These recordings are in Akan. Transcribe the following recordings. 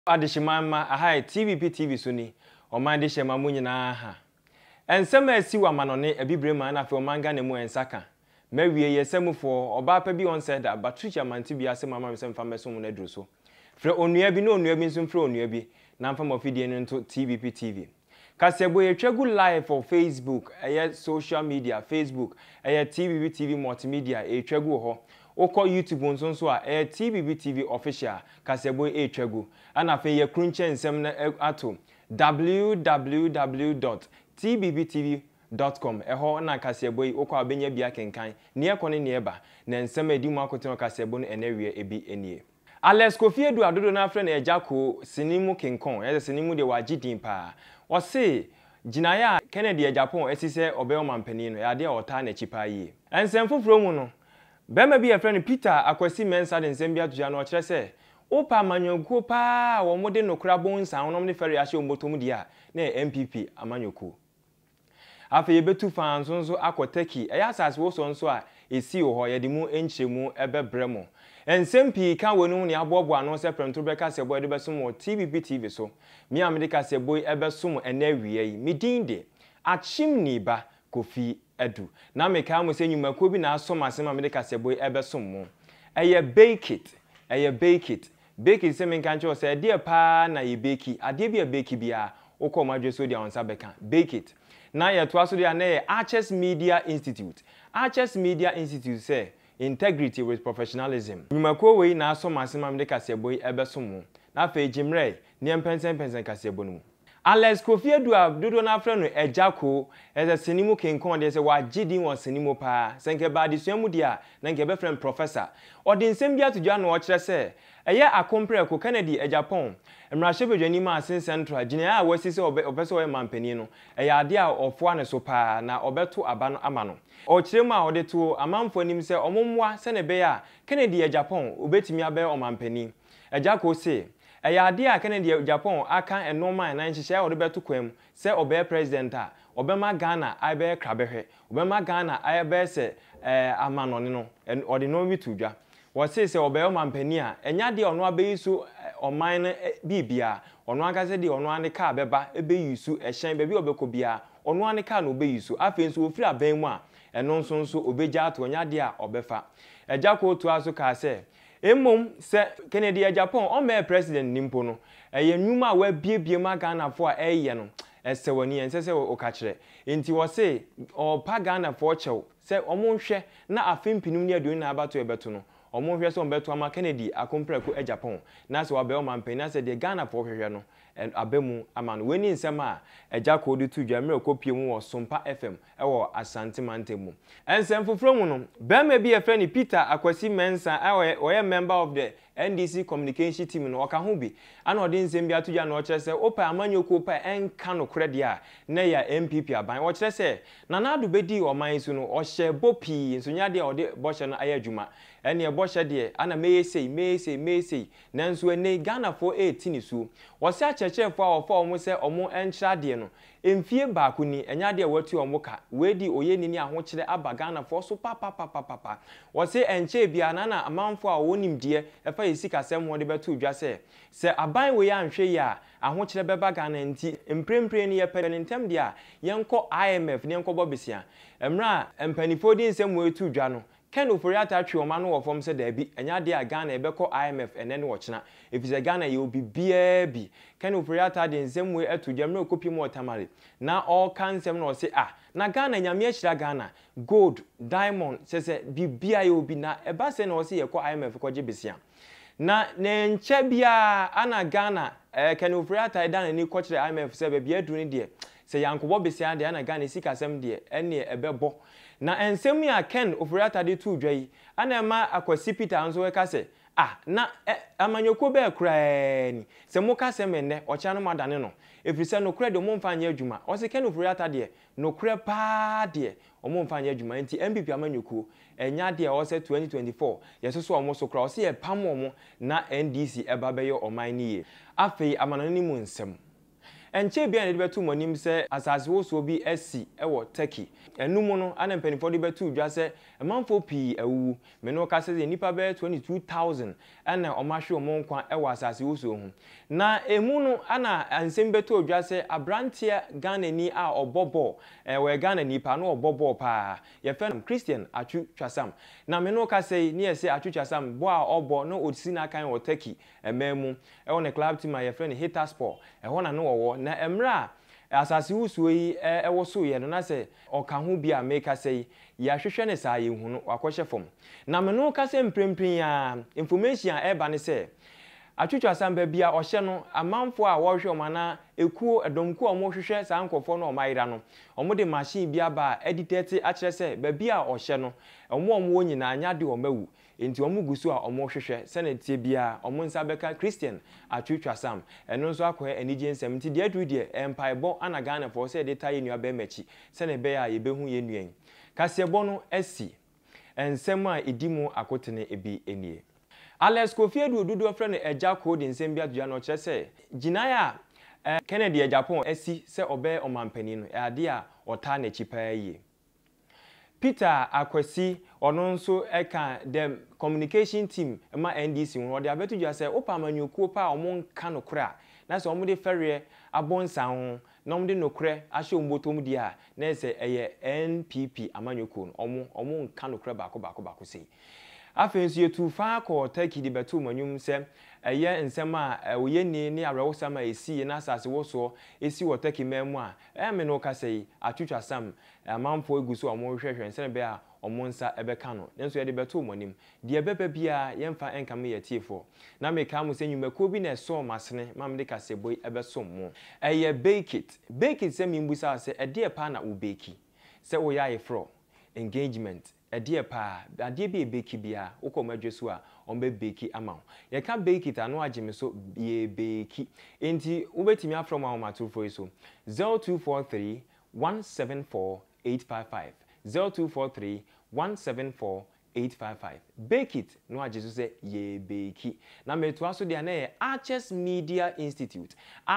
Adishimama aha TVP suni oman de shema mu nyina ha ensema asi wa manone abibrema na fe omanga ne mu ensaka mawie yesemufo oba pa bi on said that Patricia manti bi asema ma mesem fa meso mu na duro so fre onua bi na onua bi nso fre onua bi na mfa mofidie no nto TVP kasebo ye twegu live for Facebook social media Facebook TVP multimedia twegu ho Oko YouTube nso a TVP official kasebo twegu ana fe ye krunche nsem na ato www.tvbtv.com eho na kasebo oko abenya bia kenkan ne ekone ne eba na nsem edi mu akoten kasebo no enewie ebi enie Alex Kofiedu adodo na afre na ejako sinimu kinkon sinimu de wagidin pa o se jinaya Kennedy Agyapong esise obe mampani no ya de ota na chipa yi ensem foforo mu no Bema bi friend Peter akwasi mensa de nsem bia tuja no kire se opa amanyoku pa wo mode nokra bonsa wonom ne fere ahye omotom dia na MPP amanyoku afa yebetu fan nso akoteki asase wo so nso a esi ho ye de mu enchemu ebebremo ensem pi kan wonu ne abobo ano se premto beka se boy de besom TVP so mi amedika se boy ebesom enawie yi midinde achimni ba Kofi Edu na meka mo se nyumakuo bi na asom asema me de kasebo ebesom mo eye bake it se menka nche o se de pa na ye bake ade bi e bake bia ukọ madwe so dia onsa beka bake it na ye to aso dia na ye Arches Media Institute say integrity with professionalism nyumakuo we na asom asema me de kasebo ebesom mo na fa ejimre ne mpensen kasebo no Alex Kofiedu dodo na afre no ejako eze sinimu kenkon de se wagidin won sinimu pa senke ba disuamu dia na nke be friend professor odin sem bia tudwa no o kire se eye akompre ko Kennedy Agyapong emrahye bedwani ma asen central gina a wasi se obese o mampani no eye ade a ofo ne so pa na obeto aba no ama no o kire mu a ode to amanfo nim se omomwa se ne be ya Kennedy Agyapong obetimi abe o mampani ejako se ade a Kennedy Agyapong aka enoma na nhihye a odebeto kwam se obe president a obema Ghana aibe krabehwe obema Ghana aibe se amanone no ode no bi tudwa wo se obe mampani a enya de ono abeyisu oman bibia ono aka se de ono ane ka beba ebeyisu ehyen bebi obekobia ono ane ka na obeyisu afi nso ofiri aban mu a eno nso obeja ato nya de a obefa ejako to aso ka se Emom se Kennedy Agyapong o me president nimpo no eye nwuma wa biebie ma Ghana fo a eye no esewani ensese o ka kire enti wo se o pa Ghana fo chew se omonhwe na afempinum ne aduon na abato ebeto no omonhwe se ombeto ama Kennedy akompreko Agyapong na se wa be o mampani na se de Ghana fo hwehwe no abemu amano weni nsem a ejako de tu dwamre kopie mu wo Sompa FM ewo Asante Mantemu ensem foforo mu no bema bi e friend Peter akwasi mensa oye member of the NDC communication team no oka ho bi ana ode nsem bi atudwa na o kire se opa amanyoku opa enka no kre dia na ya MPP aban o kire se na nadu bedi oman su no o hye bopi nsonya dia ode bohye no ayadwuma ene e bohye de ana meyesei nanso ene Ghana for 18 su wo se achechefo a ofo omo se omo enchira de no emfie baako ni enya de watu omo ka wedi oyeni ni ahokire aba Ghana for so papa wo se enche bia na amanfo a wonimdie efa yesika sem ho de betu dwa se aban we ya nhwe ya ahokire beba Ghana nti emprempre ni ye pere ntem dia yenko IMF ni yenko bobisia emra empanifo di nsem we tu dwa no Ken oforiata atwe oma no wo fom se da bi enya de a Ghana ebekọ IMF enen wo chena efise Ghana ye obi bia bi Ken oforiata de nsem we atudwamre okopi mo tamale na all kansem no se na Ghana nyame achira Ghana gold diamond se bibia ye obi na eba se na wo se ye kọ IMF koje besia na nche bia ana Ghana Ken oforiata dan ni ko kire IMF se bia adu ni de se yankobo besia de ana Ghana sika sem de ene ebebo na ensem ya Ken oforiata de tu dwai ana ma akwasi Peter nso we ka se na amanyoko be kraani se mo ka se menne o cha no madane no efrise no kra de mo mfa anya adwuma o se Ken oforiata de no kra pa de o mo mfa anya adwuma nti MPP amanyoko enya de o se 2024 yesoso o mo so kra o se e pam o mo na NDC eba be yo oman ni ye afei amanane ni mu nsem enche bia ne de betu monim se asase wo so bi asi ewo Turkey enum no ana mpanifo de betu dwa se manfo pi awu me no ka se nipa be 22000 ana omahwe omonkwa ewo asase wo so hu na emu no ana ansem betu dwa se abrantia Ghana ni a obobo we Ghana nipa no obobo pa ye fe Christian Atsu twasam na me no ka se ni ese Atsu twasam bo a obo no odisi na kan wo Turkey ememu ewo ne club team a ye fe ne Hitaspor eho na no wo na emra asase wusuo yi ewo so ye no na se oka ho bia make say ya hwehwe ne saa ye hu no wakɔhye fom na me no ka se mprempren ya information a eba ne se Atsu asamba bia ohye no amanfo a wo hwe omana ekuo edomku omo hwehwe saa nkofo no omayira no omo de machine bia ba editete a kire se ba bia ohye no omo nyina anya de omawu enti omo gusu a omo hwehwe se na tie bia omo nsa beka Christian Atsu asam eno nso akɔ anigye nsɛm nti de adu de empaibo ana Ghana for se de taye nua ba machi se na be ya ye behu ye nuan kasebo no asi ensɛm a edimu akotene ebi enie Alex Kofi Dudu friend Agya code nsɛm bia dua no kire se ginaya Kennedy Agyapong asi se obe omampani no ade a ota na chipaye Peter Akwasi ono nso eka the communication team ma NDC won de abetu dua se opa manyokuo pa omo nka no kra na se omo de ferre abonsa ho na omo de nokre ahye ombotom di a na ese eye NPP amanyokuo no omo nka no kra baako sei afensu yetu fa ko Turkey de betu manyum se eye nsem a oye ni arewosama esi na asase woso esi wo Turkey memu a me no ka sei Atsu asam amanfo eguso omo hwehwe nse be a omo nsa ebeka no nenso ye de betu monim de ebeba bia yemfa enkam ye tiefo na me ka mu se nyumako bi na so masene mam de kaseboi ebesom mo eye bake it se mimbusa se ede pa na wo bake se wo ya fro engagement ade pa ade bi bake bia ukoma dwesu a ombe bake ama ye ka bake it anu agime so ye bake enti ubetimi afrom awomatufo so 0243 174 855 0243 174 855 bake it no ajesu se ye bake na meto aso de na Arches Media Institute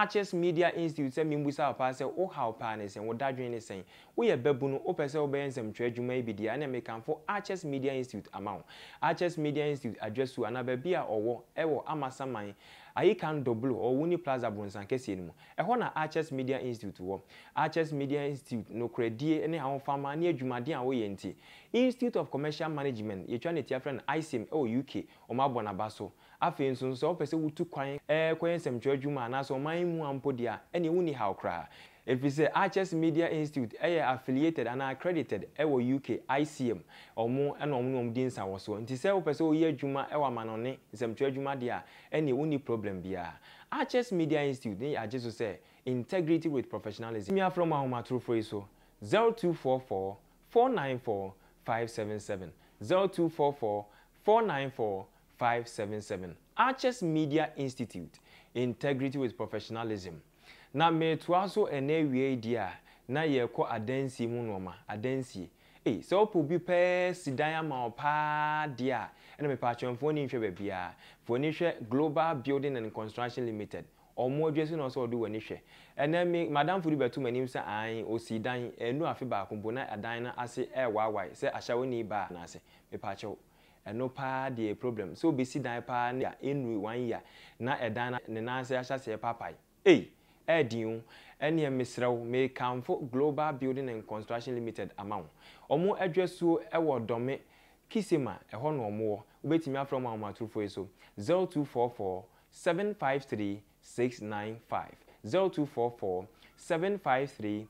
se mimbusa pa se o how pa ne se wo dadwen ne sen wo ye babu no o pese wo be ensem twadwuma bi dia na me kanfo Arches Media Institute amount Arches Media Institute adresu anaba bia owo ewo amasaman ayikan double o wuni plaza bronsan kese ni mu eho na Arches Media Institute wo Arches Media Institute no kredie ne ha fama ne adwumade a wo ye nti Institute of Commercial Management ye twa ne tia friend ICM UK o ma bona baso afi nso so pese wutu kwan kwan nsem twadwuma na so man mu ampo dia ene wuni ha okra if you say Arches Media Institute affiliated and accredited UK ICM omo ena omo nom din sa wo so nti se wo pese wo ye adwuma manone nsem twadwuma dia ene wuni problem bia Arches Media Institute ni ajesu say integrity with professionalism me from ahoma true for so 0244 494 577 0244 494 577 Arches Media Institute integrity with professionalism na me toaso enewie dia na ye ko adansi mu noma adansi so opo bi pe sidan ama opa dia ena me pa chonfo ni hwe bia fo ni hwe Global Building and Construction Limited omo adwesu na so odo wani hwe ena me madam furu betu manim se an osidan enu afi ba kombo na adan na ase wawai se ahyawoni ba na ase me pa chew eno pa de problem so be sidan pa na enu 1 year na edan na ne na ase ahyase papai Ediun ene mesrew me kanfo Global Building and Construction Limited amount omo adwesu ewo dome kisema eho no omo ubetimi afrom amatufo so 0244 753 695 0244 753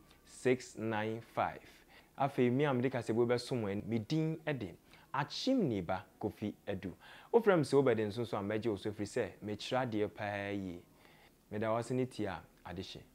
695 afi mi amde kasebo be somo medin eden achimni ba Kofi Edu ofrem se obeden so so amaje osofri se me kira de pa yi me da wasini tia adehye